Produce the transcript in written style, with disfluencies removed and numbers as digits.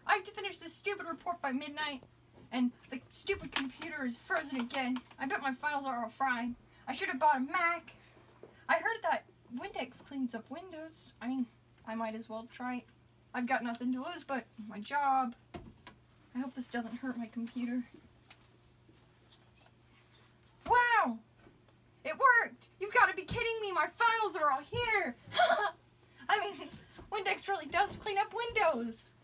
I have to finish this stupid report by midnight, and the stupid computer is frozen again. I bet my files are all fried. I should have bought a Mac. I heard that Windex cleans up Windows. I mean, I might as well try it. I've got nothing to lose but my job. I hope this doesn't hurt my computer. Wow! It worked! You've got to be kidding me! My files are all here! I mean, Windex really does clean up Windows!